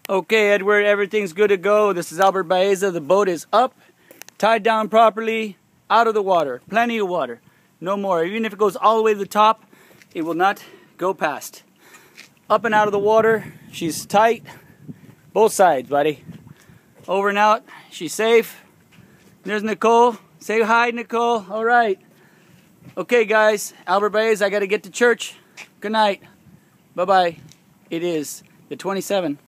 Okay, Edward, everything's good to go. This is Albert Baeza. The boat is up, tied down properly, out of the water. Plenty of water. No more. Even if it goes all the way to the top, it will not go past. Up and out of the water. She's tight. Both sides, buddy. Over and out. She's safe. There's Nicole. Say hi, Nicole. All right. Okay, guys. Albert Baeza, I got to get to church. Good night. Bye-bye. It is the 27th.